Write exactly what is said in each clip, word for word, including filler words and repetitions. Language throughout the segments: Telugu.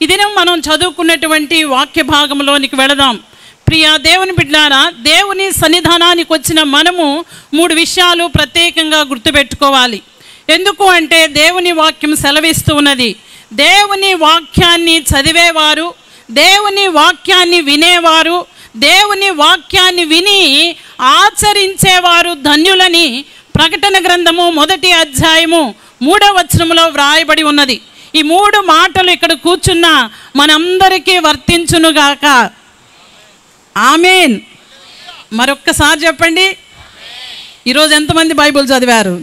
ఈ దినం మనం చదువుకున్నటువంటి వాక్య భాగంలోనికి వెళదాం. ప్రియ దేవుని బిడ్డలారా, దేవుని సన్నిధానానికి వచ్చిన మనము మూడు విషయాలు ప్రత్యేకంగా గుర్తుపెట్టుకోవాలి. ఎందుకు అంటే దేవుని వాక్యం సెలవిస్తూ ఉన్నది, దేవుని వాక్యాన్ని చదివేవారు, దేవుని వాక్యాన్ని వినేవారు, దేవుని వాక్యాన్ని విని ఆచరించేవారు ధన్యులని ప్రకటన గ్రంథము మొదటి అధ్యాయము మూడవ వచనములో వ్రాయబడి ఉన్నది. ఈ మూడు మాటలు ఇక్కడ కూర్చున్న మనందరికీ వర్తించునుగాక. ఆమేన్. మరొక్కసారి చెప్పండి. ఈరోజు ఎంతమంది బైబిల్ చదివారు?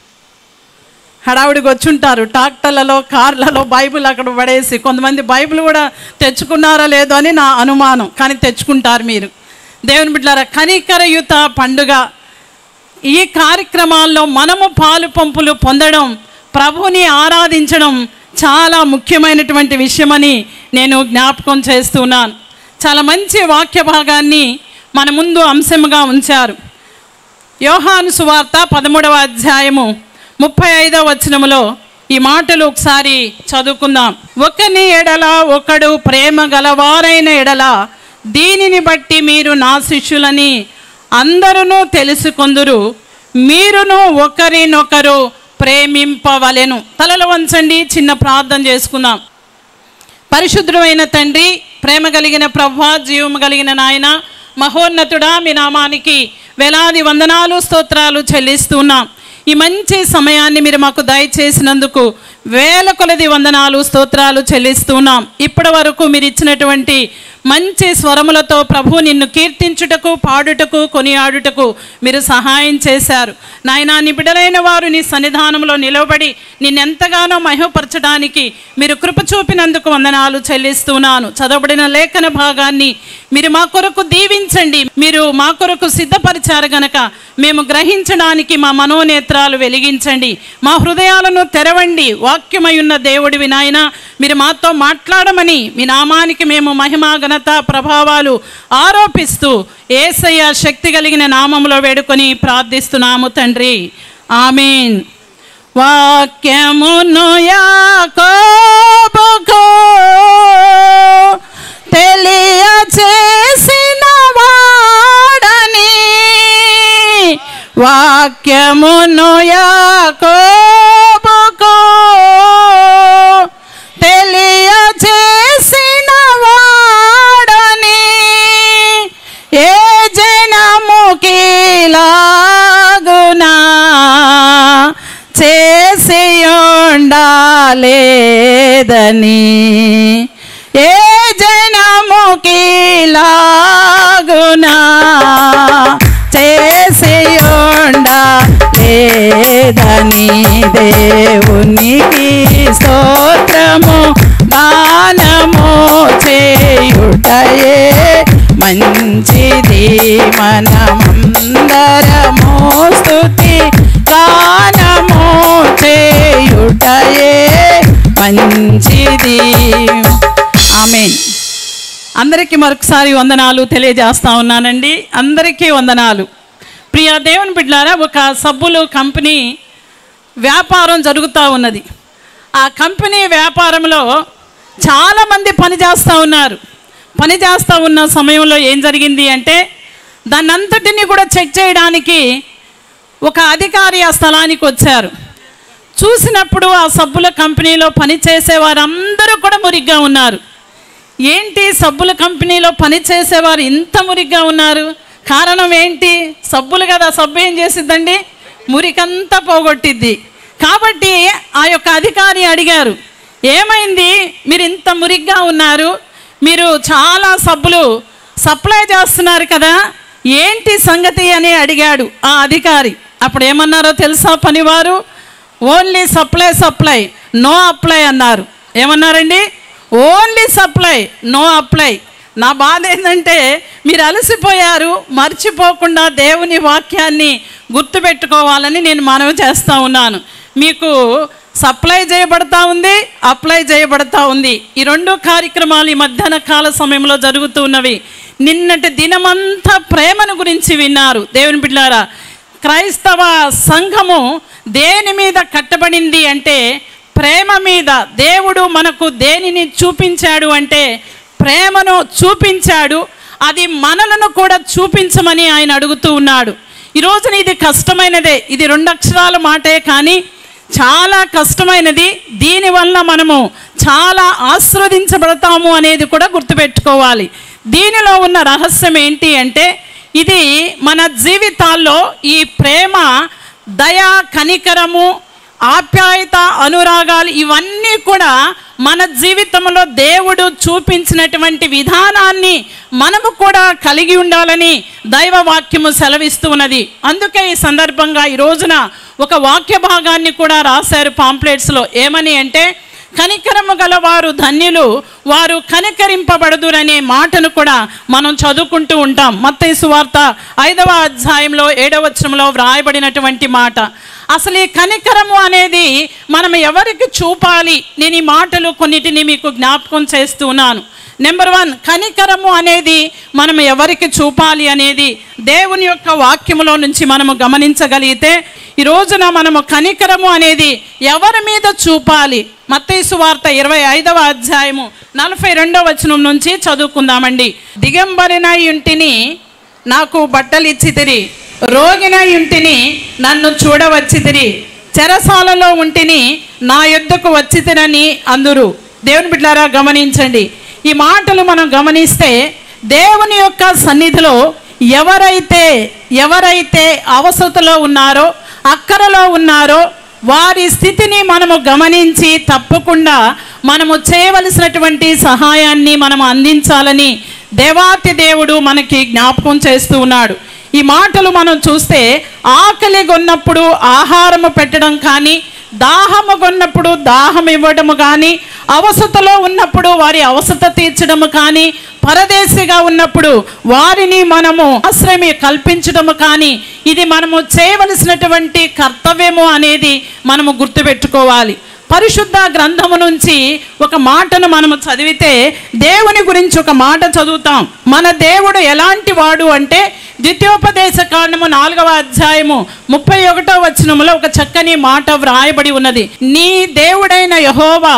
హడావుడికి వచ్చుంటారు, ట్రాక్టర్లలో కార్లలో బైబిల్ అక్కడ పడేసి. కొంతమంది బైబిల్ కూడా తెచ్చుకున్నారా లేదో అని నా అనుమానం, కానీ తెచ్చుకుంటారు మీరు. దేవుని బిడ్డలారా, కనికరయుత పండుగ ఈ కార్యక్రమాల్లో మనము పాలు పంపులు పొందడం, ప్రభుని ఆరాధించడం చాలా ముఖ్యమైనటువంటి విషయమని నేను జ్ఞాపకం చేస్తున్నాను. చాలా మంచి వాక్య భాగాన్ని మన ముందు అంశముగా ఉంచారు. యోహాను సువార్త పదమూడవ అధ్యాయము ముప్పై ఐదవ వచనములో ఈ మాటలు ఒకసారి చదువుకుందాం. ఒకని ఎడల ఒకడు ప్రేమ గలవారైన ఎడల దీనిని బట్టి మీరు నా శిష్యులని అందరూ తెలుసుకొందురు, మీరును ఒకరినొకరు ప్రేమింపవలెను. తలలు వంచండి, చిన్న ప్రార్థన చేసుకుందాం. పరిశుద్ధమైన తండ్రి, ప్రేమ కలిగిన ప్రభువా, జీవము కలిగిన నాయన, మహోన్నతుడా, మీ నామానికి వేలాది వందనాలు స్తోత్రాలు చెల్లిస్తున్నాం. ఈ మంచి సమయాన్ని మీరు మాకు దయచేసినందుకు వేల కొలది వందనాలు స్తోత్రాలు చెల్లిస్తున్నాం. ఇప్పటి వరకు మీరు ఇచ్చినటువంటి మంచి స్వరములతో ప్రభు నిన్ను కీర్తించుటకు, పాడుటకు, కొనియాడుటకు మీరు సహాయం చేశారు. నాయనా, నీ బిడ్డలైన వారు నీ సన్నిధానంలో నిలబడి నిన్నెంతగానో మహిమపరచడానికి మీరు కృప చూపినందుకు వందనాలు చెల్లిస్తున్నాను. చదవబడిన లేఖన భాగాన్ని మీరు మా కొరకు దీవించండి. మీరు మా కొరకు సిద్ధపరిచారు గనక మేము గ్రహించడానికి మా మనోనేత్రాలు వెలిగించండి, మా హృదయాలను తెరవండి. వాక్యమై ఉన్న దేవుడివి నాయన, మీరు మాతో మాట్లాడమని మీ నామానికి మేము మహిమ, ఘనత, ప్రభావాలు ఆరోపిస్తూ యేసయ్య శక్తి కలిగిన నామములో వేడుకొని ప్రార్థిస్తున్నాము తండ్రి. ఆమేన్. వాక్యమును యాకోబుకు తెలియచేసిన వాడని, వాక్యమును యాకోబుకు తెలియచేసిన వాడని, ఏ జనముకి లాగునా చేసి ఉండాలేదని, ఏ జనముకి లాగునా చేసి ఉండాలేదని, దేవునికి స్తోత్రము గానము చేయుటయే మంచిది, మనమందరము స్తుతి గానము చేయుటయే మంచిది. ఆమేన్. అందరికీ మరొకసారి వందనాలు తెలియజేస్తా ఉన్నానండి. అందరికీ వందనాలు. ప్రియ దేవుని బిడ్డలారా, ఒక సబ్బులు కంపెనీ వ్యాపారం జరుగుతూ ఉన్నది. ఆ కంపెనీ వ్యాపారంలో చాలామంది పనిచేస్తూ ఉన్నారు. పనిచేస్తూ ఉన్న సమయంలో ఏం జరిగింది అంటే, దాన్ని అంతటినీ కూడా చెక్ చేయడానికి ఒక అధికారి ఆ స్థలానికి వచ్చారు. చూసినప్పుడు ఆ సబ్బుల కంపెనీలో పనిచేసే వారందరూ కూడా మురిగ్గా ఉన్నారు. ఏంటి, సబ్బుల కంపెనీలో పనిచేసేవారు ఇంత మురిగ్గా ఉన్నారు? కారణం ఏంటి? సబ్బులు కదా, సబ్బు ఏం చేసిద్దండి? మురికంతా పోగొట్టిద్ది. కాబట్టి ఆ యొక్క అధికారి అడిగారు, ఏమైంది, మీరు ఇంత మురిగ్గా ఉన్నారు, మీరు చాలా సబ్బులు సప్లై చేస్తున్నారు కదా, ఏంటి సంగతి అని అడిగాడు ఆ అధికారి. అప్పుడు ఏమన్నారో తెలుసా పనివారు? Only supply supply no apply అన్నారు. ఏమన్నారండి? Only supply no apply. నా బాధ ఏంటంటే, మీరు అలసిపోయారు, మర్చిపోకుండా దేవుని వాక్యాన్ని గుర్తుపెట్టుకోవాలని నేను మనవి చేస్తూ ఉన్నాను. మీకు సప్లై చేయబడతా ఉంది, అప్లై చేయబడతా ఉంది. ఈ రెండు కార్యక్రమాలు ఈ మధ్యాహ్న కాల సమయంలో జరుగుతూ ఉన్నవి. నిన్నటి దినమంతా ప్రేమను గురించి విన్నారు. దేవుని బిడ్డలారా, క్రైస్తవ సంఘము దేని మీద కట్టబడింది అంటే ప్రేమ మీద దేవుడు మనకు దేనిని చూపించాడు అంటే ప్రేమను చూపించాడు. అది మనలను కూడా చూపించమని ఆయన అడుగుతూ ఉన్నాడు. ఈ రోజున ఇది కష్టమైనదే, ఇది రెండు అక్షరాల మాటే కానీ చాలా కష్టమైనది. దీనివల్ల మనము చాలా ఆశీర్వదించబడతాము అనేది కూడా గుర్తుపెట్టుకోవాలి. దీనిలో ఉన్న రహస్యం ఏంటి అంటే ఇది మన జీవితాల్లో ఈ ప్రేమ, దయ, కనికరము, ఆప్యాయత, అనురాగాలు ఇవన్నీ కూడా మన జీవితంలో దేవుడు చూపించినటువంటి విధానాన్ని మనము కూడా కలిగి ఉండాలని దైవ వాక్యము సెలవిస్తూ ఉన్నది. అందుకే ఈ సందర్భంగా ఈ రోజున ఒక వాక్య భాగాన్ని కూడా రాశారు పాంప్లెట్స్లో. ఏమని అంటే కనికరము గల వారు ధన్యులు, వారు కనికరింపబడుదురనే మాటను కూడా మనం చదువుకుంటూ ఉంటాం. మత్తయి సువార్త ఐదవ అధ్యాయంలో ఏడవ వచనంలో వ్రాయబడినటువంటి మాట. అసలు ఈ కనికరము అనేది మనం ఎవరికి చూపాలి? నేను ఈ మాటలు కొన్నిటిని మీకు జ్ఞాపకం చేస్తూ ఉన్నాను. నెంబర్ వన్, కనికరము అనేది మనం ఎవరికి చూపాలి అనేది దేవుని యొక్క వాక్యములో నుంచి మనము గమనించగలిగితే ఈ రోజున మనము కనికరము అనేది ఎవరి మీద చూపాలి? మత్తయి సువార్త ఇరవై ఐదవ అధ్యాయము నలభై రెండవ వచనం నుంచి చదువుకుందామండి. దిగంబరినై ఇంటిని నాకు బట్టలు ఇచ్చితిరి, రోగినై ఇంటిని నన్ను చూడవచ్చితిరి, చెరసాలలో ఉంటిని నా యొద్దకు వచ్చితిరని అందురు. దేవుని బిడ్డలారా గమనించండి, ఈ మాటలు మనం గమనిస్తే దేవుని యొక్క సన్నిధిలో ఎవరైతే ఎవరైతే అవసరతలో ఉన్నారో, అక్కరలో ఉన్నారో వారి స్థితిని మనము గమనించి తప్పకుండా మనము చేయవలసినటువంటి సహాయాన్ని మనము అందించాలని దేవాతి దేవుడు మనకి జ్ఞాపకం చేస్తూ ఉన్నాడు. ఈ మాటలు మనం చూస్తే ఆకలి కొన్నప్పుడు ఆహారము పెట్టడం కానీ, దాహము కొన్నప్పుడు దాహం ఇవ్వడము కానీ, అవసరతలో ఉన్నప్పుడు వారి అవసరత తీర్చడము కానీ, పరదేశిగా ఉన్నప్పుడు వారిని మనము ఆశ్రయం కల్పించడము కానీ, ఇది మనము చేయవలసినటువంటి కర్తవ్యము అనేది మనము గుర్తుపెట్టుకోవాలి. పరిశుద్ధ గ్రంథము నుంచి ఒక మాటను మనము చదివితే దేవుని గురించి ఒక మాట చదువుతాం. మన దేవుడు ఎలాంటి వాడు అంటే ద్వితీయోపదేశ కాండము నాలుగవ అధ్యాయము ముప్పై ఒకటో వచనములో ఒక చక్కని మాట వ్రాయబడి ఉన్నది. నీ దేవుడైన యెహోవా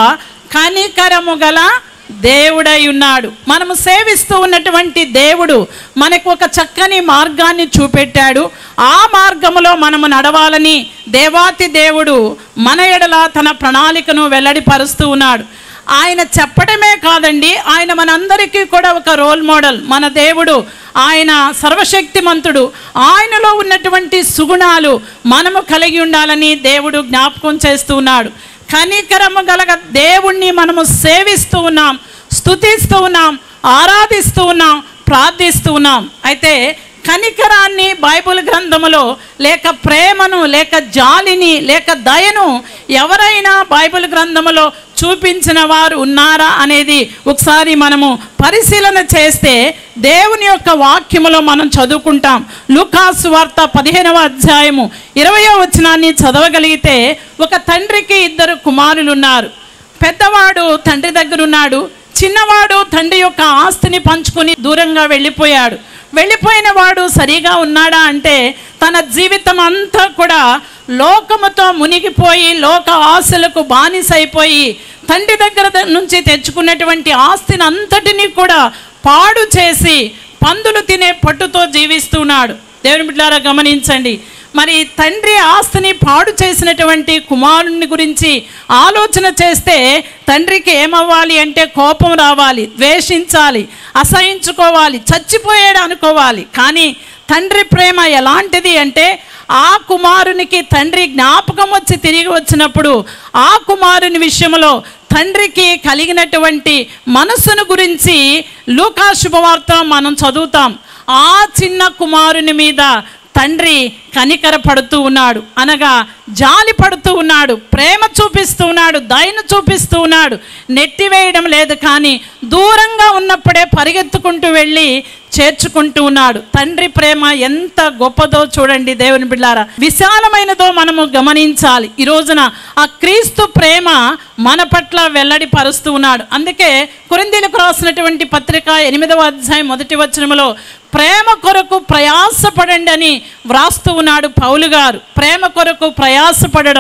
కనికరము గల దేవుడై ఉన్నాడు. మనము సేవిస్తూ ఉన్నటువంటి దేవుడు మనకు ఒక చక్కని మార్గాన్ని చూపెట్టాడు. ఆ మార్గములో మనము నడవాలని దేవాతి దేవుడు మన ఎడల తన ప్రణాళికను వెల్లడిపరుస్తూ ఉన్నాడు. ఆయన చెప్పడమే కాదండి, ఆయన మనందరికీ కూడా ఒక రోల్ మోడల్. మన దేవుడు ఆయన సర్వశక్తిమంతుడు, ఆయనలో ఉన్నటువంటి సుగుణాలు మనము కలిగి ఉండాలని దేవుడు జ్ఞాపకం చేస్తూ ఉన్నాడు. కనికరము గలగ దేవుణ్ణి మనము సేవిస్తూ ఉన్నాం, స్తుతిస్తూ ఉన్నాం, ఆరాధిస్తూ ఉన్నాం, ప్రార్థిస్తూ ఉన్నాం. అయితే కనికరాన్ని బైబిల్ గ్రంథములో లేక ప్రేమను లేక జాలిని లేక దయను ఎవరైనా బైబిల్ గ్రంథములో చూపించిన వారు ఉన్నారా అనేది ఒకసారి మనము పరిశీలన చేస్తే దేవుని యొక్క వాక్యములో మనం చదువుకుంటాం. లూకాసు వార్త పదిహేనవ అధ్యాయము ఇరవయో వచనాన్ని చదవగలిగితే ఒక తండ్రికి ఇద్దరు కుమారులు ఉన్నారు. పెద్దవాడు తండ్రి దగ్గర ఉన్నాడు, చిన్నవాడు తండ్రి యొక్క ఆస్తిని పంచుకొని దూరంగా వెళ్ళిపోయాడు. వెళ్ళిపోయిన వాడు సరిగా ఉన్నాడా అంటే తన జీవితం అంతా కూడా లోకముతో మునిగిపోయి లోక ఆశలకు బానిసైపోయి తండ్రి దగ్గర నుంచి తెచ్చుకున్నటువంటి ఆస్తిని అంతటినీ కూడా పాడు చేసి పందులు తినే పట్టుతో జీవిస్తున్నాడు. దేవుని బిడ్డలారా గమనించండి, మరి తండ్రి ఆస్తిని పాడు చేసినటువంటి కుమారుని గురించి ఆలోచన చేస్తే తండ్రికి ఏమవ్వాలి అంటే కోపం రావాలి, ద్వేషించాలి, అసహించుకోవాలి, చచ్చిపోయాడు అనుకోవాలి. కానీ తండ్రి ప్రేమ ఎలాంటిది అంటే ఆ కుమారునికి తండ్రి జ్ఞాపకం వచ్చి తిరిగి వచ్చినప్పుడు ఆ కుమారుని విషయంలో తండ్రికి కలిగినటువంటి మనసును గురించి లూకా శుభవార్త మనం చదువుతాం. ఆ చిన్న కుమారుని మీద తండ్రి కనికర పడుతూ ఉన్నాడు, అనగా జాలి పడుతూ ఉన్నాడు, ప్రేమ చూపిస్తూ ఉన్నాడు, దయను చూపిస్తూ ఉన్నాడు. నెట్టివేయడం లేదు, కానీ దూరంగా ఉన్నప్పుడే పరిగెత్తుకుంటూ వెళ్ళి చేర్చుకుంటూ ఉన్నాడు. తండ్రి ప్రేమ ఎంత గొప్పదో చూడండి దేవుని బిడ్డలారా, విశాలమైనదో మనము గమనించాలి. ఈ రోజున ఆ క్రీస్తు ప్రేమ మన పట్ల వెల్లడి పరుస్తూ ఉన్నాడు. అందుకే కొరింథీయులకు రాసినటువంటి పత్రిక ఎనిమిదవ అధ్యాయం మొదటి వచనములో ప్రేమ కొరకు ప్రయాసపడండి అని వ్రాస్తూ ఉన్నాడు పౌలు గారు. ప్రేమ కొరకు ప్రయాసపడడం,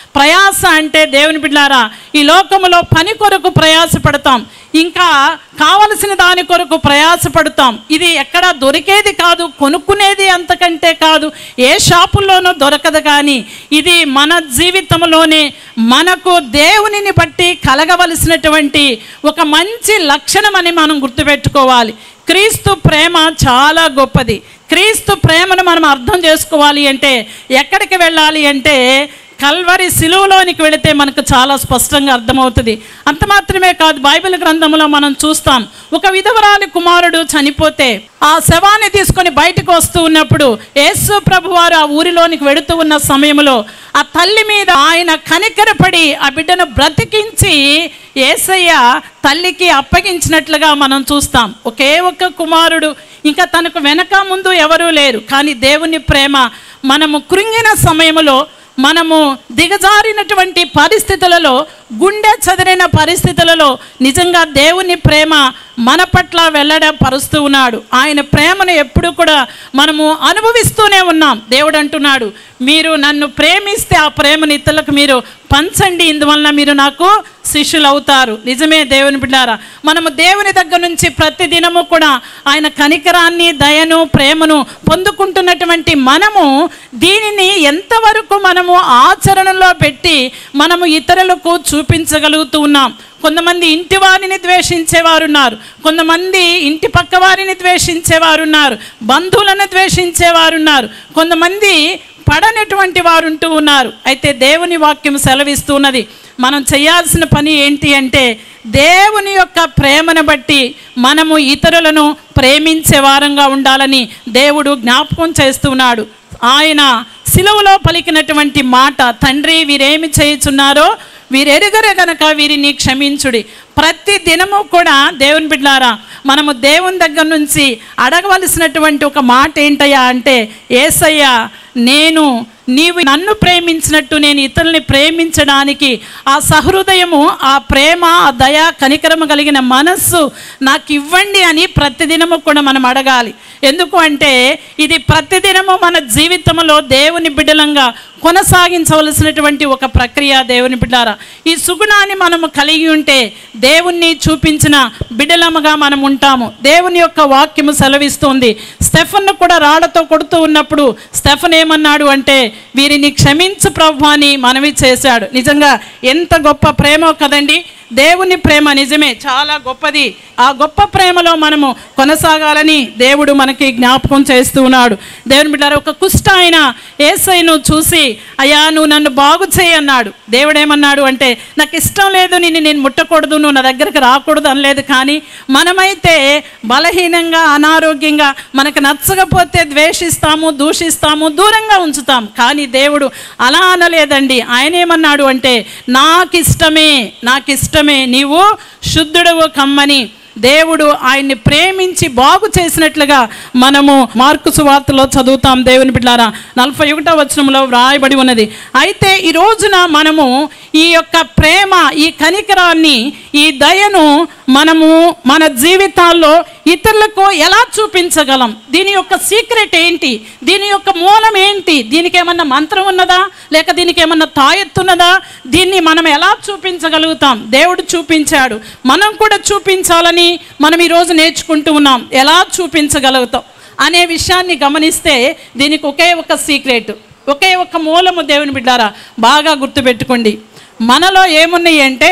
ప్రయాస అంటే దేవుని బిడ్డలారా ఈ లోకములో పని కొరకు ప్రయాసపడతాం, ఇంకా కావలసిన దాని కొరకు ప్రయాసపడతాం. ఇది ఎక్కడ దొరికేది కాదు, కొనుక్కునేది అంతకంటే కాదు, ఏ షాపుల్లోనూ దొరకదు. కానీ ఇది మన జీవితంలోనే మనకు దేవునిని బట్టి కలగవలసినటువంటి ఒక మంచి లక్షణం అని మనం గుర్తుపెట్టుకోవాలి. క్రీస్తు ప్రేమ చాలా గొప్పది. క్రీస్తు ప్రేమను మనం అర్థం చేసుకోవాలి అంటే ఎక్కడికి వెళ్ళాలి అంటే కల్వరి సిలువలోనికి వెళితే మనకు చాలా స్పష్టంగా అర్థమవుతుంది. అంత మాత్రమే కాదు, బైబిల్ గ్రంథంలో మనం చూస్తాం, ఒక విధవరాలి కుమారుడు చనిపోతే ఆ శవాన్ని తీసుకొని బయటకు వస్తూ ఉన్నప్పుడు యేసు ప్రభు వారు ఆ ఊరిలోనికి వెళుతూ ఉన్న సమయంలో ఆ తల్లి మీద ఆయన కనికరపడి ఆ బిడ్డను బ్రతికించి యేసయ్య తల్లికి అప్పగించినట్లుగా మనం చూస్తాం. ఒకే ఒక్క కుమారుడు, ఇంకా తనకు వెనక ముందు ఎవరూ లేరు. కానీ దేవుని ప్రేమ మనము కృంగిన సమయంలో, మనము దిగజారినటువంటి పరిస్థితులలో, గుండె చదిరిన పరిస్థితులలో నిజంగా దేవుని ప్రేమ మన పట్ల వెల్లడపరుస్తూ ఉన్నాడు. ఆయన ప్రేమను ఎప్పుడు కూడా మనము అనుభవిస్తూనే ఉన్నాం. దేవుడు అంటున్నాడు, మీరు నన్ను ప్రేమిస్తే ఆ ప్రేమను ఇతరులకు మీరు పంచండి, ఇందువలన మీరు నాకు శిష్యులు అవుతారు. నిజమే దేవుని బిడ్డారా, మనము దేవుని దగ్గర నుంచి ప్రతి దినము కూడా ఆయన కనికరాన్ని, దయను, ప్రేమను పొందుకుంటున్నటువంటి మనము దీనిని ఎంతవరకు మనము ఆచరణలో పెట్టి మనము ఇతరులకు చూపించగలుగుతూ ఉన్నాం. కొంతమంది ఇంటి వారిని ద్వేషించేవారు ఉన్నారు, కొంతమంది ఇంటి పక్క వారిని ద్వేషించేవారు ఉన్నారు, బంధువులను ద్వేషించేవారు ఉన్నారు, కొంతమంది పడనటువంటి వారు ఉంటూ ఉన్నారు. అయితే దేవుని వాక్యం సెలవిస్తున్నది, మనం చేయాల్సిన పని ఏంటి అంటే దేవుని యొక్క ప్రేమను బట్టి మనము ఇతరులను ప్రేమించే వారంగా ఉండాలని దేవుడు జ్ఞాపకం చేస్తున్నాడు. ఆయన సిలువలో పలికినటువంటి మాట, తండ్రి వీరేమి చేయుచున్నారో వీరెరుగరే గనక వీరిని క్షమించుడి. ప్రతి దినము కూడా దేవుని బిడ్డలారా మనము దేవుని దగ్గర నుంచి అడగవలసినటువంటి ఒక మాట ఏంటయ్యా అంటే, యేసయ్యా నేను నీవు నన్ను ప్రేమించినట్టు నేను ఇతరుల్ని ప్రేమించడానికి ఆ సహృదయము, ఆ ప్రేమ, ఆ దయ, కనికరము కలిగిన మనస్సు నాకు ఇవ్వండి అని ప్రతిదినము కూడా మనం అడగాలి. ఎందుకు అంటే ఇది ప్రతిదినము మన జీవితంలో దేవుని బిడ్డలంగా కొనసాగించవలసినటువంటి ఒక ప్రక్రియ. దేవుని బిడ్డారా, ఈ సుగుణాన్ని మనము కలిగి ఉంటే దేవుణ్ణి చూపించిన బిడ్డలముగా మనం ఉంటాము. దేవుని యొక్క వాక్యము సెలవిస్తుంది. స్టెఫన్ను కూడా రాళ్లతో కొడుతూ ఉన్నప్పుడు స్టెఫన్ ఏమన్నాడు అంటే, వీరిని క్షమించు ప్రభు అని మనవి చేశాడు. నిజంగా ఎంత గొప్ప ప్రేమో కదండి. దేవుని ప్రేమ నిజమే చాలా గొప్పది. ఆ గొప్ప ప్రేమలో మనము కొనసాగాలని దేవుడు మనకి జ్ఞాపకం చేస్తూ ఉన్నాడు. దేవుని బిడ్డారా, ఒక కుష్ఠ ఆయన యేసయ్యను చూసి, అయ్యా నువ్వు నన్ను బాగు చేయి అన్నాడు. దేవుడు ఏమన్నాడు అంటే, నాకు ఇష్టం లేదు, నిన్ను నేను ముట్టకూడదు, నువ్వు నా దగ్గరికి రాకూడదు అనలేదు. కానీ మనమైతే బలహీనంగా, అనారోగ్యంగా, మనకు నచ్చకపోతే ద్వేషిస్తాము, దూషిస్తాము, దూరంగా ఉంచుతాం. కానీ దేవుడు అలా అనలేదండి. ఆయన ఏమన్నాడు అంటే, నాకు ఇష్టమే, నాకు ఇష్టమే నీవు శుద్ధుడవు కమ్మని దేవుడు ఆయన్ని ప్రేమించి బాగు చేసినట్లుగా మనము మార్కు సువార్తలో చదువుతాం. దేవుని బిడ్డలారా, నలభై ఒకటో వచనంలో వ్రాయబడి ఉన్నది. అయితే ఈ రోజున మనము ఈ యొక్క ప్రేమ, ఈ కనికరాన్ని, ఈ దయను మనము మన జీవితాల్లో ఇతరులకు ఎలా చూపించగలం? దీని యొక్క సీక్రెట్ ఏంటి? దీని యొక్క మూలం ఏంటి? దీనికి ఏమన్నా మంత్రం ఉన్నదా, లేక దీనికి ఏమన్నా తాయెత్తున్నదా? దీన్ని మనం ఎలా చూపించగలుగుతాం? దేవుడు చూపించాడు, మనం కూడా చూపించాలని మనం ఈరోజు నేర్చుకుంటూ ఉన్నాం. ఎలా చూపించగలుగుతాం అనే విషయాన్ని గమనిస్తే దీనికి ఒకే ఒక సీక్రెట్, ఒకే ఒక మూలము. దేవుని బిడ్డారా, బాగా గుర్తుపెట్టుకోండి. మనలో ఏమున్నాయి అంటే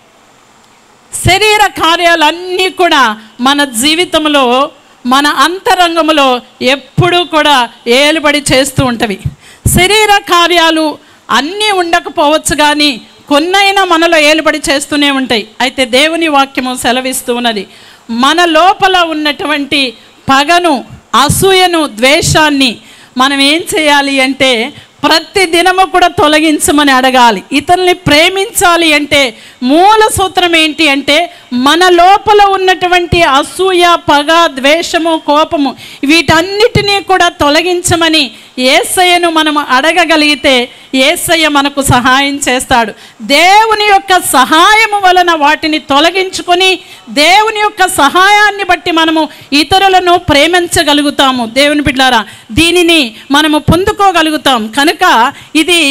శరీర కార్యాలన్నీ కూడా మన జీవితంలో, మన అంతరంగంలో ఎప్పుడూ కూడా ఏలుబడి చేస్తూ ఉంటవి. శరీర కార్యాలు అన్నీ ఉండకపోవచ్చు, కానీ కొన్నైనా మనలో ఏలుబడి చేస్తూనే ఉంటాయి. అయితే దేవుని వాక్యము సెలవిస్తూ ఉన్నది, మన లోపల ఉన్నటువంటి పగను, అసూయను, ద్వేషాన్ని మనం ఏం చేయాలి అంటే ప్రతి దినము కూడా తొలగించమని అడగాలి. ఇతరుల్ని ప్రేమించాలి అంటే మూల సూత్రం ఏంటి అంటే మన లోపల ఉన్నటువంటి అసూయ, పగ, ద్వేషము, కోపము వీటన్నిటినీ కూడా తొలగించమని యేసయ్యను మనము అడగగలిగితే యేసయ్య మనకు సహాయం చేస్తాడు. దేవుని యొక్క సహాయము వలన వాటిని తొలగించుకొని దేవుని యొక్క సహాయాన్ని బట్టి మనము ఇతరులను ప్రేమించగలుగుతాము. దేవుని బిడ్డలారా, దీనిని మనము పొందుకోగలుగుతాం. కనుక ఇది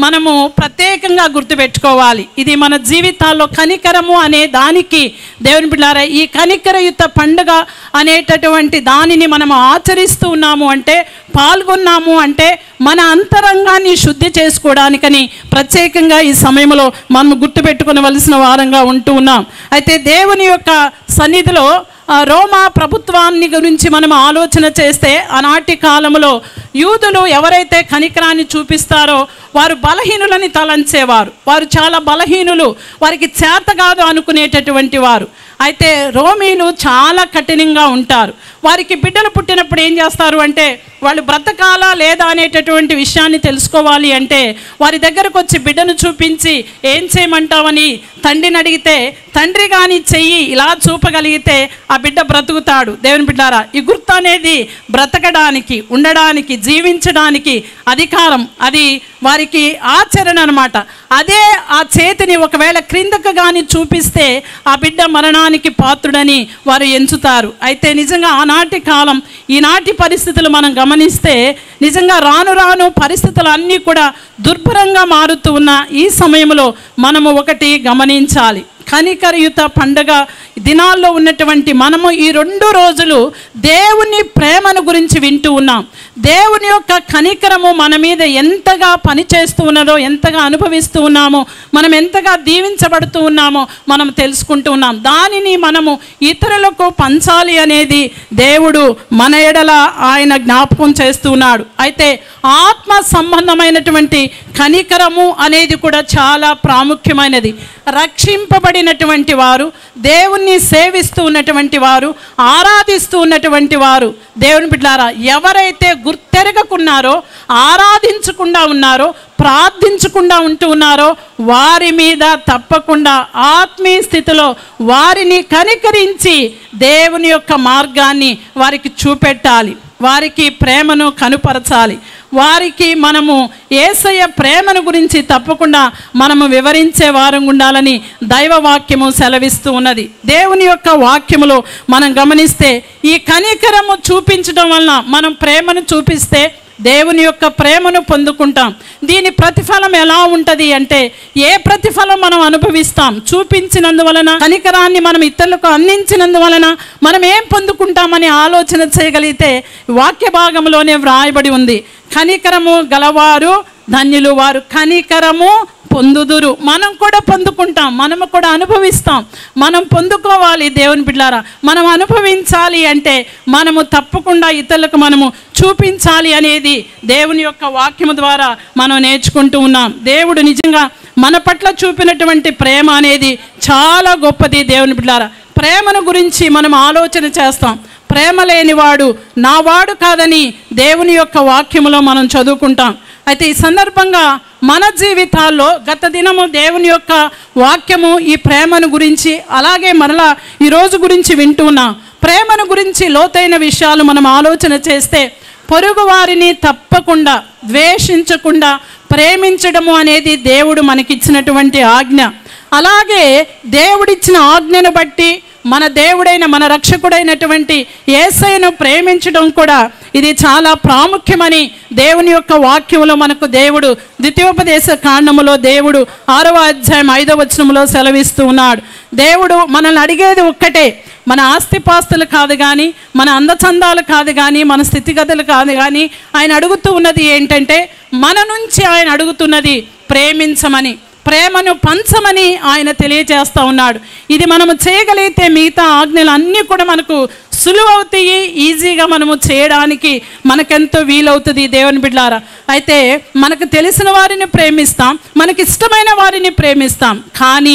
మనము ప్రత్యేకంగా గుర్తుపెట్టుకోవాలి. ఇది మన జీవితాల్లో కనికరము అనే దానికి దేవుని బిడ్డలారా ఈ కనికరయుత పండుగ అనేటటువంటి దానిని మనం ఆచరిస్తూ ఉన్నాము అంటే, పాల్గొన్నాము అంటే మన అంతరంగాన్ని శుద్ధి చేసుకోవడానికని ప్రత్యేకంగా ఈ సమయంలో మనం గుర్తుపెట్టుకోవలసిన వారంగా ఉంటూ ఉన్నాం. అయితే దేవుని యొక్క సన్నిధిలో రోమా ప్రభుత్వాన్ని గురించి మనం ఆలోచన చేస్తే, ఆనాటి కాలంలో యూదులు ఎవరైతే కనికరాన్ని చూపిస్తారో వారు బలహీనులని తలంచేవారు. వారు చాలా బలహీనులు, వారికి చేత కాదు అనుకునేటటువంటి వారు. అయితే రోమీలు చాలా కఠినంగా ఉంటారు. వారికి బిడ్డలు పుట్టినప్పుడు ఏం చేస్తారు అంటే, వాళ్ళు బ్రతకాలా లేదా అనేటటువంటి విషయాన్ని తెలుసుకోవాలి అంటే వారి దగ్గరకు వచ్చి బిడ్డను చూపించి ఏం చేయమంటావని తండ్రిని అడిగితే, తండ్రి కానీ చెయ్యి ఇలా చూపగలిగితే ఆ బిడ్డ బ్రతుకుతాడు. దేవుని బిడ్డారా, ఈ గుర్తు అనేది బ్రతకడానికి, ఉండడానికి, జీవించడానికి అధికారం, అది వారికి ఆచరణ అనమాట. అదే ఆ చేతిని ఒకవేళ క్రిందకు కానీ చూపిస్తే ఆ బిడ్డ మరణానికి పాత్రుడని వారు ఎంచుతారు. అయితే నిజంగా ఆనాటి కాలం, ఈనాటి పరిస్థితులు మనం గమనిస్తే నిజంగా రాను రాను పరిస్థితులు అన్నీ కూడా దుర్భరంగా మారుతూ ఉన్న ఈ సమయంలో మనము ఒకటి గమనించాలి. కనికరయుత పండుగ దినాల్లో ఉన్నటువంటి మనము ఈ రెండు రోజులు దేవుని ప్రేమను గురించి వింటూ ఉన్నాం. దేవుని యొక్క కనికరము మన మీద ఎంతగా పనిచేస్తూ ఉన్నదో, ఎంతగా అనుభవిస్తూ ఉన్నామో, మనం ఎంతగా దీవించబడుతూ ఉన్నామో మనం తెలుసుకుంటూ ఉన్నాం. దానిని మనము ఇతరులకు పంచాలి అనేది దేవుడు మన ఎడల ఆయన జ్ఞాపకం చేస్తూ ఉన్నాడు. అయితే ఆత్మ సంబంధమైనటువంటి కనికరము అనేది కూడా చాలా ప్రాముఖ్యమైనది. రక్షింపబడినటువంటి వారు, దేవుణ్ణి సేవిస్తూ ఉన్నటువంటి వారు, ఆరాధిస్తూ ఉన్నటువంటి వారు, దేవుని బిడ్డలారా ఎవరైతే గుర్తెరగకున్నారో, ఆరాధించకుండా ఉన్నారో, ప్రార్థించకుండా ఉంటూ ఉన్నారో వారి మీద తప్పకుండా ఆత్మీయ స్థితిలో వారిని కనికరించి దేవుని యొక్క మార్గాన్ని వారికి చూపెట్టాలి, వారికి ప్రేమను కనుపరచాలి. వారికి మనము యేసయ్య ప్రేమను గురించి తప్పకుండా మనము వివరించే వారం ఉండాలని దైవ వాక్యము సెలవిస్తూ ఉన్నది. దేవుని యొక్క వాక్యములో మనం గమనిస్తే ఈ కనికరము చూపించడం వలన మనం ప్రేమను చూపిస్తే దేవుని యొక్క ప్రేమను పొందుకుంటాం. దీని ప్రతిఫలం ఎలా ఉంటుంది అంటే, ఏ ప్రతిఫలం మనం అనుభవిస్తాం? చూపించినందువలన, కనికరాన్ని మనం ఇతరులకు అందించినందువలన మనం ఏం పొందుకుంటామని ఆలోచన చేయగలిగితే వాక్య భాగంలోనే వ్రాయబడి ఉంది. కనికరము గలవారు ధన్యులు, వారు కనికరము పొందుదురు. మనం కూడా పొందుకుంటాం, మనము కూడా అనుభవిస్తాం. మనం పొందుకోవాలి దేవుని బిడ్డలారా. మనం అనుభవించాలి అంటే మనము తప్పకుండా ఇతరులకు మనము చూపించాలి అనేది దేవుని యొక్క వాక్యము ద్వారా మనం నేర్చుకుంటూ ఉన్నాం. దేవుడు నిజంగా మన పట్ల చూపినటువంటి ప్రేమ అనేది చాలా గొప్పది. దేవుని బిడ్డలారా, ప్రేమను గురించి మనం ఆలోచన చేస్తాం. ప్రేమ లేనివాడు నా వాడు కాదని దేవుని యొక్క వాక్యములో మనం చదువుకుంటాం. అయితే ఈ సందర్భంగా మన జీవితాల్లో గత దినము దేవుని యొక్క వాక్యము ఈ ప్రేమను గురించి, అలాగే మరలా ఈరోజు గురించి వింటున్నాం. ప్రేమను గురించి లోతైన విషయాలు మనం ఆలోచన చేస్తే, పొరుగు వారిని తప్పకుండా ద్వేషించకుండా ప్రేమించడము అనేది దేవుడు మనకిచ్చినటువంటి ఆజ్ఞ. అలాగే దేవుడిచ్చిన ఆజ్ఞను బట్టి మన దేవుడైన, మన రక్షకుడైనటువంటి యేసయ్యను ప్రేమించడం కూడా ఇది చాలా ప్రాముఖ్యమని దేవుని యొక్క వాక్యములో మనకు దేవుడు ద్వితీయోపదేశ కాండములో దేవుడు ఆరవ అధ్యాయం ఐదవ వచనములో సెలవిస్తూ ఉన్నాడు. దేవుడు మనల్ని అడిగేది ఒక్కటే, మన ఆస్తిపాస్తులు కాదు కానీ, మన అందచందాలు కాదు కానీ, మన స్థితిగతులు కాదు కానీ, ఆయన అడుగుతూ ఉన్నది ఏంటంటే, మన నుంచి ఆయన అడుగుతున్నది ప్రేమించమని, ప్రేమను పంచమని ఆయన తెలియజేస్తూ ఉన్నాడు. ఇది మనము చేయగలిగితే మిగతా ఆజ్ఞలు అన్నీ కూడా మనకు సులువవుతాయి, ఈజీగా మనము చేయడానికి మనకెంతో వీలవుతుంది దేవుని బిడ్డలారా. అయితే మనకు తెలిసిన వారిని ప్రేమిస్తాం, మనకి ఇష్టమైన వారిని ప్రేమిస్తాం, కానీ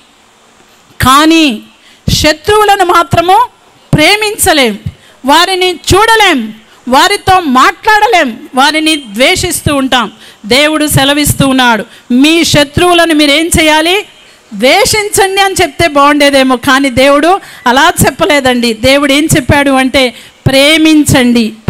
కానీ శత్రువులను మాత్రము ప్రేమించలేం, వారిని చూడలేం, వారితో మాట్లాడలేం, వారిని ద్వేషిస్తూ ఉంటాం. దేవుడు సెలవిస్తూ ఉన్నాడు, మీ శత్రువులను మీరేం చేయాలి? ద్వేషించండి అని చెప్తే బాగుండేదేమో, కానీ దేవుడు అలా చెప్పలేదండి. దేవుడు ఏం చెప్పాడు అంటే ప్రేమించండి,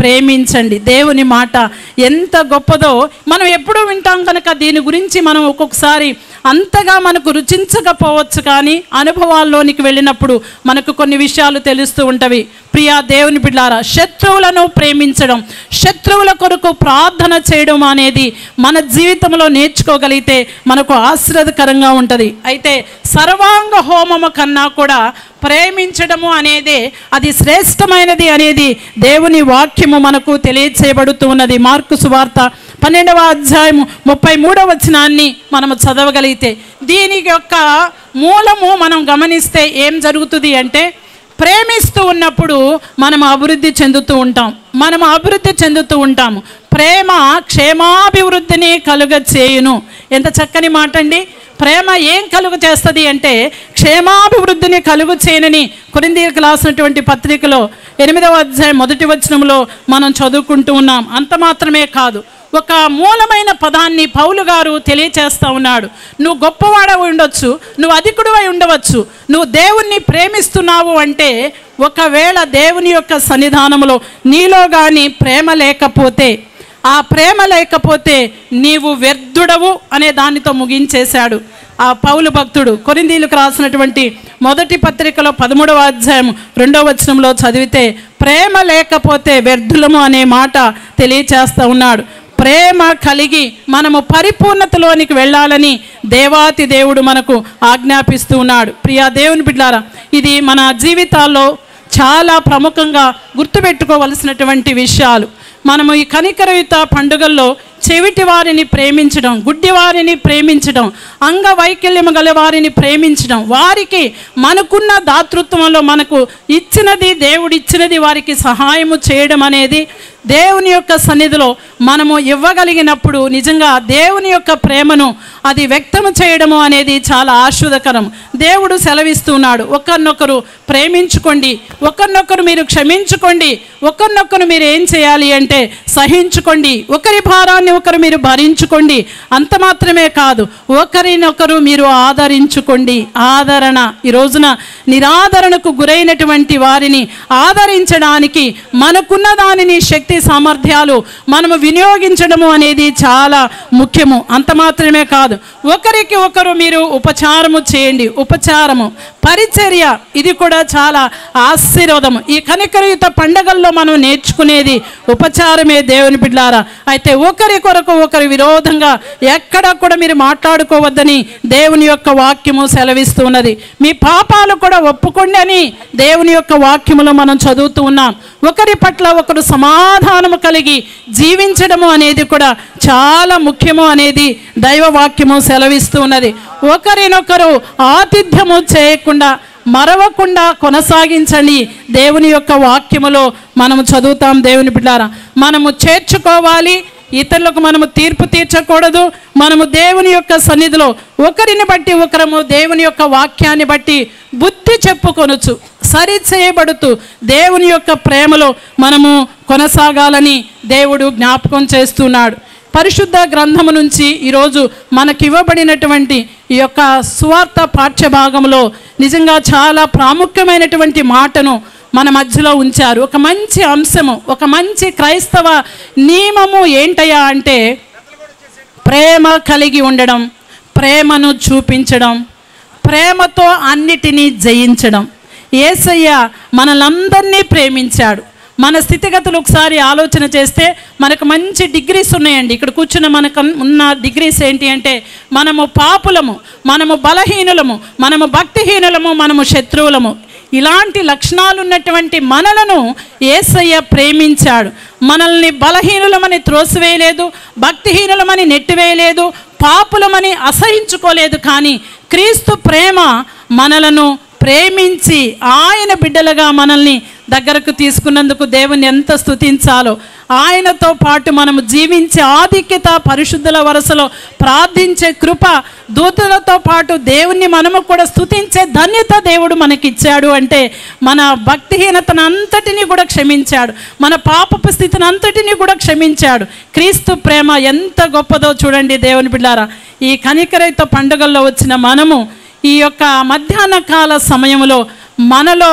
ప్రేమించండి. దేవుని మాట ఎంత గొప్పదో మనం ఎప్పుడూ వింటాం కనుక దీని గురించి మనం ఒక్కొక్కసారి అంతగా మనకు రుచించకపోవచ్చు, కానీ అనుభవాల్లోనికి వెళ్ళినప్పుడు మనకు కొన్ని విషయాలు తెలుస్తూ ఉంటవి. ప్రియా దేవుని బిడ్డలారా, శత్రువులను ప్రేమించడం, శత్రువుల కొరకు ప్రార్థన చేయడం అనేది మన జీవితంలో నేర్చుకోగలిగితే మనకు ఆశీర్వాదకరంగా ఉంటుంది. అయితే సర్వాంగ హోమము కన్నా కూడా ప్రేమించడము అనేది అది శ్రేష్టమైనది అనేది దేవుని వాక్యము మనకు తెలియచేయబడుతూ ఉన్నది. మార్కు సువార్త పన్నెండవ అధ్యాయము ముప్పై మూడవ వచనాన్ని మనము చదవగలిగితే దీని యొక్క మూలము మనం గమనిస్తే ఏం జరుగుతుంది అంటే, ప్రేమిస్తూ ఉన్నప్పుడు మనం అభివృద్ధి చెందుతూ ఉంటాం మనం అభివృద్ధి చెందుతూ ఉంటాము. ప్రేమ క్షేమాభివృద్ధిని కలుగ చేయును. ఎంత చక్కని మాట అండి. ప్రేమ ఏం కలుగు చేస్తుంది అంటే క్షేమాభివృద్ధిని కలుగు చేయనని కొరింథీయులకు రాసినటువంటి పత్రికలో ఎనిమిదవ అధ్యాయం మొదటి వచనంలో మనం చదువుకుంటూ ఉన్నాం. అంత మాత్రమే కాదు, ఒక మూలమైన పదాన్ని పౌలు గారు తెలియచేస్తూ ఉన్నాడు. నువ్వు గొప్పవాడవి ఉండొచ్చు, నువ్వు అధికుడివై ఉండవచ్చు, నువ్వు దేవుణ్ణి ప్రేమిస్తున్నావు అంటే ఒకవేళ దేవుని యొక్క సన్నిధానంలో నీలో కానీ ప్రేమ లేకపోతే, ఆ ప్రేమ లేకపోతే నీవు వ్యర్థుడవు అనే దానితో ముగించేశాడు ఆ పౌలు భక్తుడు. కొరింథీయులకు రాసినటువంటి మొదటి పత్రికలో పదమూడవ అధ్యాయం రెండవ వచనంలో చదివితే ప్రేమ లేకపోతే వ్యర్థులము అనే మాట తెలియచేస్తూ ఉన్నాడు. ప్రేమ కలిగి మనము పరిపూర్ణతలోనికి వెళ్ళాలని దేవాతి దేవుడు మనకు ఆజ్ఞాపిస్తూ ఉన్నాడు. ప్రియా దేవుని బిడ్డలారా, ఇది మన జీవితాల్లో చాలా ప్రముఖంగా గుర్తుపెట్టుకోవలసినటువంటి విషయాలు. మనము ఈ కనికరయుత పండుగల్లో చెవిటి వారిని ప్రేమించడం, గుడ్డి వారిని ప్రేమించడం, అంగవైకల్యము గల వారిని ప్రేమించడం, వారికి మనకున్న దాతృత్వంలో మనకు ఇచ్చినది దేవుడిచ్చినది వారికి సహాయము చేయడం అనేది దేవుని యొక్క సన్నిధిలో మనము ఇవ్వగలిగినప్పుడు నిజంగా దేవుని యొక్క ప్రేమను అది వ్యక్తము చేయడము అనేది చాలా ఆశీర్వదకరం. దేవుడు సెలవిస్తున్నాడు, ఒకరినొకరు ప్రేమించుకోండి, ఒకరినొకరు మీరు క్షమించుకోండి, ఒకరినొకరు మీరు ఏం చేయాలి అంటే సహించుకోండి, ఒకరి భారాన్ని ఒకరు మీరు భరించుకోండి. అంత మాత్రమే కాదు, ఒకరినొకరు మీరు ఆదరించుకోండి. ఆదరణ, ఈ రోజున నిరాదరణకు గురైనటువంటి వారిని ఆదరించడానికి మనకున్న దానిని శక్తి సామర్థ్యాలు మనము వినియోగించడము అనేది చాలా ముఖ్యము. అంత మాత్రమే కాదు, ఒకరికి ఒకరు మీరు ఉపచారము చేయండి. ఉపచారము, పరిచర్య, ఇది కూడా చాలా ఆశీర్వాదము. ఈ కనికరయుత పండగల్లో మనం నేర్చుకునేది ఉపచారమే దేవుని బిడ్డలారా. అయితే ఒకరి కొరకు ఒకరి విరోధంగా ఎక్కడ కూడా మీరు మాట్లాడుకోవద్దని దేవుని యొక్క వాక్యము సెలవిస్తున్నది. మీ పాపాలు కూడా ఒప్పుకోండి అని దేవుని యొక్క వాక్యములో మనం చదువుతూ ఉన్నాం. ఒకరి పట్ల ఒకరు సమాధానము కలిగి జీవించడము అనేది కూడా చాలా ముఖ్యము అనేది దైవ వాక్యము సెలవిస్తూ ఉన్నది. ఒకరినొకరు ఆతిథ్యము చేయకుండా మరవకుండా కొనసాగించండి దేవుని యొక్క వాక్యములో మనము చదువుతాం. దేవుని బిడ్డలారా, మనము చేర్చుకోవాలి, ఇతరులకు మనము తీర్పు తీర్చకూడదు. మనము దేవుని యొక్క సన్నిధిలో ఒకరిని బట్టి ఒకరము దేవుని యొక్క వాక్యాన్ని బట్టి బుద్ధి చెప్పుకొనొచ్చు, సరి చేయబడుతూ దేవుని యొక్క ప్రేమలో మనము కొనసాగాలని దేవుడు జ్ఞాపకం చేస్తున్నాడు. పరిశుద్ధ గ్రంథము నుంచి ఈరోజు మనకివ్వబడినటువంటి ఈ యొక్క సువార్త పాఠ్యభాగంలో నిజంగా చాలా ప్రాముఖ్యమైనటువంటి మాటను మన మధ్యలో ఉంచారు. ఒక మంచి అంశము, ఒక మంచి క్రైస్తవ నియమము ఏంటయ్యా అంటే ప్రేమ కలిగి ఉండడం, ప్రేమను చూపించడం, ప్రేమతో అన్నిటినీ జయించడం. యేసయ్య మనలందరినీ ప్రేమించాడు. మన స్థితిగతులు ఒకసారి ఆలోచన చేస్తే మనకు మంచి డిగ్రీస్ ఉన్నాయండి. ఇక్కడ కూర్చున్న మనకు ఉన్న డిగ్రీస్ ఏంటి అంటే మనము పాపులము, మనము బలహీనులము, మనము భక్తిహీనులము, మనము శత్రువులము. ఇలాంటి లక్షణాలు ఉన్నటువంటి మనలను యేసయ్య ప్రేమించాడు. మనల్ని బలహీనులమని త్రోసివేయలేదు, భక్తిహీనులమని నెట్టివేయలేదు, పాపులమని అసహించుకోలేదు. కానీ క్రీస్తు ప్రేమ మనలను ప్రేమించి ఆయన బిడ్డలుగా మనల్ని దగ్గరకు తీసుకున్నందుకు దేవుని ఎంత స్తుతించాలో. ఆయనతో పాటు మనము జీవించే ఆధిక్యత, పరిశుద్ధుల వరుసలో ప్రార్థించే కృప, దూతలతో పాటు దేవుణ్ణి మనము కూడా స్తుతించే ధన్యత దేవుడు మనకిచ్చాడు. అంటే మన భక్తిహీనతను అంతటినీ కూడా క్షమించాడు, మన పాపపు స్థితిని అంతటినీ కూడా క్షమించాడు. క్రీస్తు ప్రేమ ఎంత గొప్పదో చూడండి దేవుని బిడ్డారా. ఈ కనికరయుత పండుగల్లో వచ్చిన మనము ఈ యొక్క మధ్యాహ్న కాల సమయంలో మనలో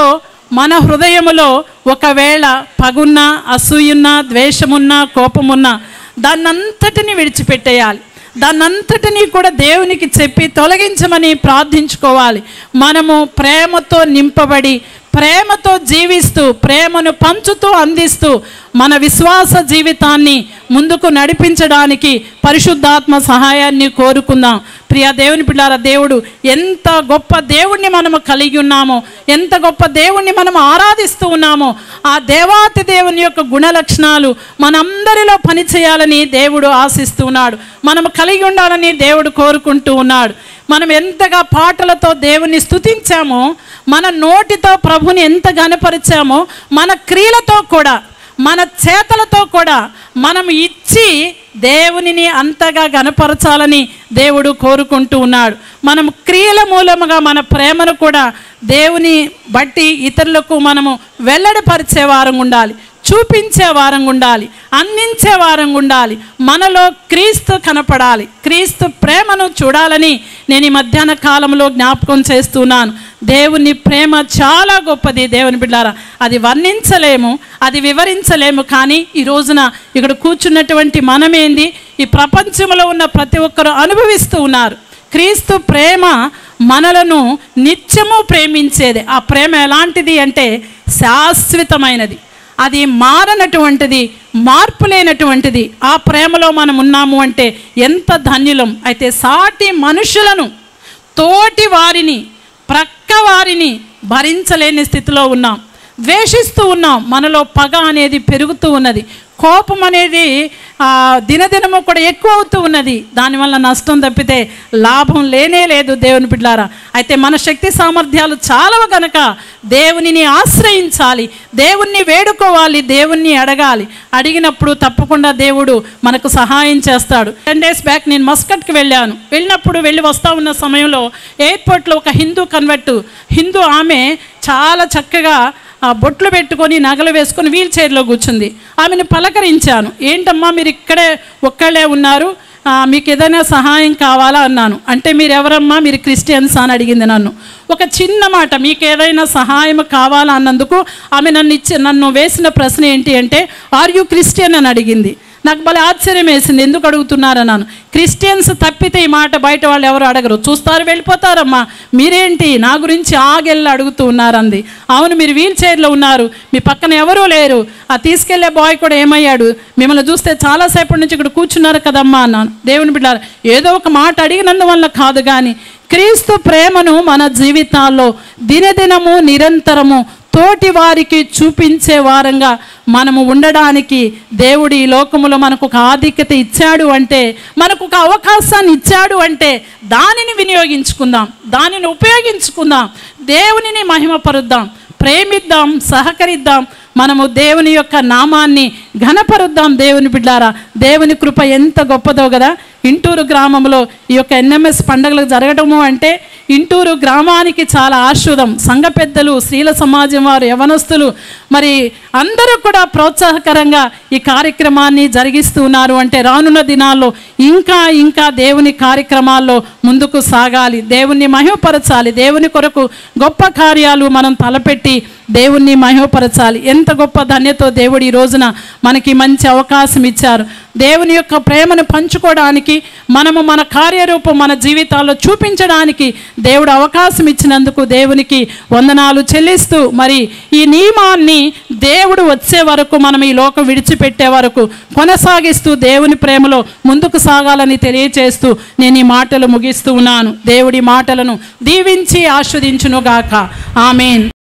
మన హృదయములో ఒకవేళ పగున్నా, అసూయున్నా, ద్వేషమున్నా, కోపమున్నా దాన్నంతటిని విడిచిపెట్టేయాలి. దాన్నంతటినీ కూడా దేవునికి చెప్పి తొలగించమని ప్రార్థించుకోవాలి. మనము ప్రేమతో నింపబడి ప్రేమతో జీవిస్తూ ప్రేమను పంచుతూ అందిస్తూ మన విశ్వాస జీవితాన్ని ముందుకు నడిపించడానికి పరిశుద్ధాత్మ సహాయాన్ని కోరుకుందాం. ప్రియ దేవుని పిల్లారా, దేవుడు ఎంత గొప్ప దేవుణ్ణి మనము కలిగి ఉన్నామో, ఎంత గొప్ప దేవుణ్ణి మనం ఆరాధిస్తూ ఉన్నామో, ఆ దేవాతి దేవుని యొక్క గుణ లక్షణాలు మనందరిలో పనిచేయాలని దేవుడు ఆశిస్తూ ఉన్నాడు. మనము కలిగి ఉండాలని దేవుడు కోరుకుంటూ ఉన్నాడు. మనం ఎంతగా పాటలతో దేవుని స్తుతించామో, మన నోటితో ప్రభుని ఎంత ఘనపరిచామో, మన క్రియలతో కూడా మన చేతలతో కూడా మనం ఇచ్చి దేవునిని అంతగా ఘనపరచాలని దేవుడు కోరుకుంటూ ఉన్నాడు. మనం క్రియల మూలముగా మన ప్రేమను కూడా దేవుని బట్టి ఇతరులకు మనము వెల్లడిపరిచే వారం ఉండాలి, చూపించే వారం ఉండాలి, అందించే వారం ఉండాలి. మనలో క్రీస్తు కనపడాలి, క్రీస్తు ప్రేమను చూడాలని నేను ఈ మధ్యాహ్న కాలంలో జ్ఞాపకం చేస్తున్నాను. దేవుని ప్రేమ చాలా గొప్పది దేవుని బిడ్డారా, అది వర్ణించలేము, అది వివరించలేము. కానీ ఈ రోజున ఇక్కడ కూర్చున్నటువంటి మనమేంది, ఈ ప్రపంచంలో ఉన్న ప్రతి ఒక్కరూ అనుభవిస్తూ ఉన్నారు. క్రీస్తు ప్రేమ మనలను నిత్యము ప్రేమించేది. ఆ ప్రేమ ఎలాంటిది అంటే శాశ్వతమైనది, అది మారనటువంటిది, మార్పు లేనటువంటిది. ఆ ప్రేమలో మనం ఉన్నాము అంటే ఎంత ధన్యులం. అయితే సాటి మనుషులను, తోటి వారిని, ప్రక్క వారిని భరించలేని స్థితిలో ఉన్నాం, ద్వేషిస్తూ ఉన్నాం. మనలో పగ అనేది పెరుగుతూ ఉన్నది, కోపం అనేది దినదినము కూడా ఎక్కువ అవుతూ ఉన్నది. దానివల్ల నష్టం తప్పితే లాభం లేనే లేదు దేవుని బిడ్డలారా. అయితే మన శక్తి సామర్థ్యాలు చాలవ గనక దేవునిని ఆశ్రయించాలి, దేవుణ్ణి వేడుకోవాలి, దేవుణ్ణి అడగాలి. అడిగినప్పుడు తప్పకుండా దేవుడు మనకు సహాయం చేస్తాడు. టెన్ డేస్ బ్యాక్ నేను మస్కట్కి వెళ్ళాను. వెళ్ళినప్పుడు వెళ్ళి వస్తూ ఉన్న సమయంలో ఎయిర్పోర్ట్లో ఒక హిందూ కన్వర్ట్, హిందూ ఆమె చాలా చక్కగా ఆ బొట్లు పెట్టుకొని నగలు వేసుకొని వీల్ చైర్లో కూర్చుంది. ఆమెను పలకరించాను. ఏంటమ్మా మీరు ఇక్కడే ఒక్కళ్ళే ఉన్నారు, మీకు ఏదైనా సహాయం కావాలా అన్నాను. అంటే మీరు ఎవరమ్మా, మీరు క్రిస్టియన్స్ అని అడిగింది నన్ను. ఒక చిన్న మాట, మీకు ఏదైనా సహాయం కావాలా అన్నందుకు ఆమె నన్ను ఇచ్చి నన్ను వేసిన ప్రశ్న ఏంటి అంటే, ఆర్ యూ క్రిస్టియన్ అని అడిగింది. నాకు భలే ఆశ్చర్యం వేసింది. ఎందుకు అడుగుతున్నారన్నాను. క్రిస్టియన్స్ తప్పితే ఈ మాట బయట వాళ్ళు ఎవరు అడగరు, చూస్తారు వెళ్ళిపోతారమ్మా, మీరేంటి నా గురించి ఆగెళ్ళి అడుగుతూ ఉన్నారంది. అవును, మీరు వీల్ చైర్లో ఉన్నారు, మీ పక్కన ఎవరూ లేరు, ఆ తీసుకెళ్లే బాయ్ కూడా ఏమయ్యాడు, మిమ్మల్ని చూస్తే చాలాసేపటి నుంచి ఇక్కడ కూర్చున్నారు కదమ్మా అన్నాను. దేవుని బిడ్డలారా, ఏదో ఒక మాట అడిగినందువల్ల కాదు, కానీ క్రీస్తు ప్రేమను మన జీవితాల్లో దినదినము నిరంతరము తోటి వారికి చూపించే వారంగా మనము ఉండడానికి దేవుడు ఈ లోకములో మనకు ఒక ఆధిక్యత ఇచ్చాడు అంటే, మనకు ఒక అవకాశాన్ని ఇచ్చాడు అంటే దానిని వినియోగించుకుందాం, దానిని ఉపయోగించుకుందాం, దేవునిని మహిమపరుద్దాం, ప్రేమిద్దాం, సహకరిద్దాం, మనము దేవుని యొక్క నామాన్ని ఘనపరుద్దాం. దేవుని బిడ్డారా, దేవుని కృప ఎంత గొప్పదో కదా. ఇంటూరు గ్రామంలో ఈ యొక్క ఎన్ఎంఎస్ పండుగలు జరగడము అంటే ఇంటూరు గ్రామానికి చాలా ఆశీర్వాదం. సంఘ పెద్దలు, స్త్రీల సమాజం వారు, యవనస్తులు మరి అందరూ కూడా ప్రోత్సాహకరంగా ఈ కార్యక్రమాన్ని జరిగిస్తూ ఉన్నారు. అంటే రానున్న దినాల్లో ఇంకా ఇంకా దేవుని కార్యక్రమాల్లో ముందుకు సాగాలి, దేవుణ్ణి మహిమపరచాలి, దేవుని కొరకు గొప్ప కార్యాలు మనం తలపెట్టి దేవుణ్ణి మహిమపరచాలి. ఎంత గొప్ప ధన్యతో దేవుడు ఈ రోజున మనకి మంచి అవకాశం ఇచ్చారు. దేవుని యొక్క ప్రేమను పంచుకోవడానికి, మనము మన కార్యరూపం మన జీవితాల్లో చూపించడానికి దేవుడు అవకాశం ఇచ్చినందుకు దేవునికి వందనాలు చెల్లిస్తూ, మరి ఈ నియమాన్ని దేవుడు వచ్చే వరకు, మనం ఈ లోకం విడిచిపెట్టే వరకు కొనసాగిస్తూ దేవుని ప్రేమలో ముందుకు సాగాలని తెలియచేస్తూ నేను ఈ మాటలు ముగిస్తూ ఉన్నాను. దేవుడి మాటలను దీవించి ఆస్వాదించునుగాక. ఆమేన్.